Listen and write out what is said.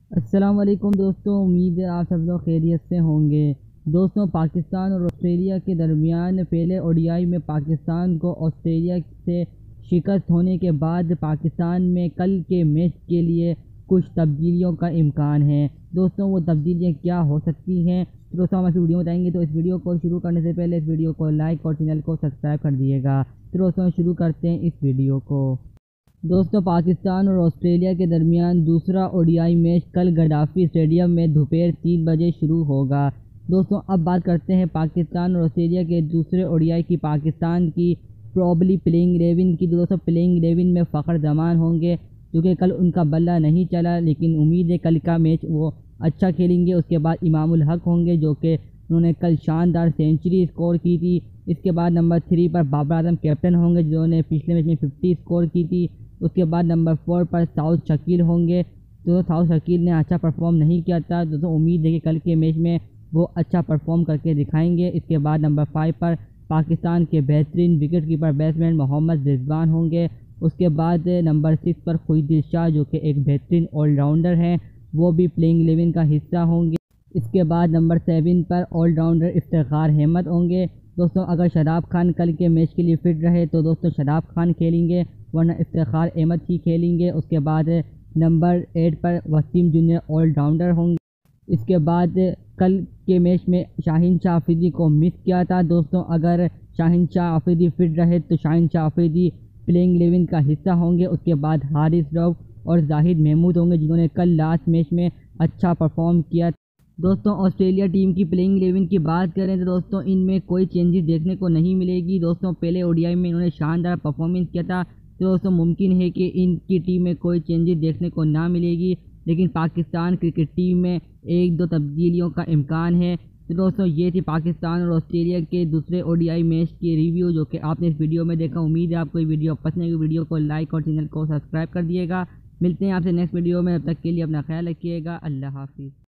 السلام علیکم دوستوں، امید ہے آپ سب لوگ خیریت سے ہوں گے۔ دوستوں، پاکستان اور آسٹریلیا کے درمیان پہلے اوڈی میں پاکستان کو آسٹریلیا سے شکست ہونے کے بعد پاکستان میں کل کے میچ کے لیے کچھ تبدیلیوں کا امکان ہے۔ دوستوں، وہ تبدیلیاں کیا ہو سکتی ہیں دوستوں ہم اس ویڈیو میں بتائیں گے، تو اس ویڈیو کو شروع کرنے سے پہلے اس ویڈیو کو لائک اور چینل کو سبسکرائب کر دیجیے گا۔ دوستوں شروع کرتے ہیں اس ویڈیو کو۔ دوستوں، پاکستان اور آسٹریلیا کے درمیان دوسرا اوڈی میچ کل گڈافی اسٹیڈیم میں دوپہر 3 بجے شروع ہوگا۔ دوستوں، اب بات کرتے ہیں پاکستان اور آسٹریلیا کے دوسرے اوڈی کی۔ پاکستان کی پروبلی پلینگ 11 کی دوستوں پلینگ 11 میں فخر زمان ہوں گے، کیونکہ کل ان کا بلہ نہیں چلا، لیکن امید ہے کل کا میچ وہ اچھا کھیلیں گے۔ اس کے بعد امام الحق ہوں گے، جو کہ انہوں نے کل شاندار سینچری اسکور کی تھی۔ اس کے بعد نمبر 3 پر بابر اعظم کیپٹن ہوں گے، جنہوں نے پچھلے میچ میں 50 اسکور کی تھی۔ اس کے بعد نمبر 4 پر ساؤتھ شکیل ہوں گے۔ ساؤتھ شکیل نے اچھا پرفارم نہیں کیا تھا، امید ہے کہ کل کے میچ میں وہ اچھا پرفارم کر کے دکھائیں گے۔ اس کے بعد نمبر 5 پر پاکستان کے بہترین wicket keeper batsman Muhammad Rizwan ہوں گے۔ اس کے بعد نمبر 6 پر خوشید شاہ، جو کہ ایک بہترین آل راؤنڈر ہیں، وہ بھی پلینگ 11 کا حصہ ہوں گے۔ اس کے بعد نمبر 7 پر آل راؤنڈر افتخار احمد ہوں گے۔ دوستوں، اگر شاداب خان کل کے میچ کے لیے فٹ رہے تو دوستوں شاداب خان کھیلیں گے، ورنہ افتخار احمد ہی کھیلیں گے۔ اس کے بعد نمبر 8 پر وسیم جونیئر آل راؤنڈر ہوں گے۔ اس کے بعد کل کے میچ میں شاہین شاہ آفریدی کو مس کیا تھا۔ دوستوں، اگر شاہین شاہ آفریدی فٹ رہے تو شاہین شاہ آفریدی پلینگ 11 کا حصہ ہوں گے۔ اس کے بعد حارث رؤف اور زاہد محمود ہوں گے، جنہوں نے کل لاسٹ میچ میں اچھا پرفارم کیا تھا۔ دوستوں، آسٹریلیا ٹیم کی پلینگ 11 کی بات کریں تو دوستوں ان میں کوئی چینجز دیکھنے کو نہیں ملے گی۔ دوستوں، پہلے اوڈی میں انہوں نے شاندار پرفارمنس کیا تھا، تو دوستوں ممکن ہے کہ ان کی ٹیم میں کوئی چینجز دیکھنے کو نہ ملے گی، لیکن پاکستان کرکٹ ٹیم میں 1-2 تبدیلیوں کا امکان ہے۔ تو دوستوں یہ تھی پاکستان اور آسٹریلیا کے دوسرے اوڈی میچ کی ریویو، جو کہ آپ نے اس ویڈیو میں دیکھا۔ امید ہے آپ کو یہ ویڈیو پسند ہے، ویڈیو کو لائک اور چینل کو سبسکرائب کر دیے گا۔ ملتے ہیں آپ سے نیکسٹ ویڈیو میں، تب تک کے لیے اپنا خیال رکھیے گا۔ اللہ حافظ۔